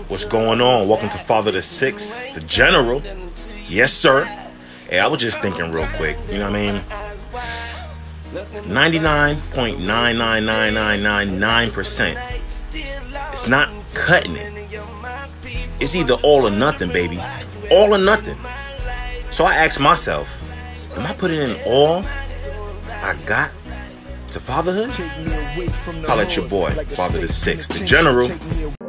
What's going on? Welcome to Fatherhood, the General. Yes, sir. Hey, I was just thinking real quick. You know what I mean? 99.99999%. It's not cutting it. It's either all or nothing, baby. All or nothing. So I asked myself, am I putting in all I got to fatherhood? Holla at your boy, Fatherhood, the General.